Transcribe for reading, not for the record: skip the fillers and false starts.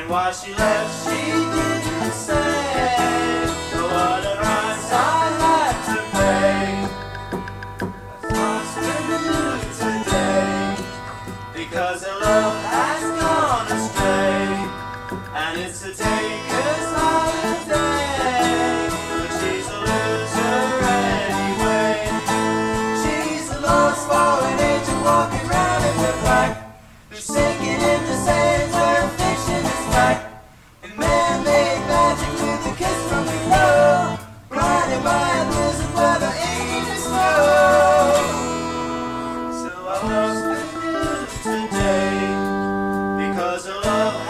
why she left, she didn't say. But what a price I'd like to pay. I spend the mood today, because her love has gone astray, and it's a taker's holiday. But she's a loser anyway. She's a lost fallen angel walking round in the black, who's sinking in the sands where fiction is black. And man-made magic with a kiss from below, blinded by a blizzard where there ain't any snow. So I lost the mood today, because her love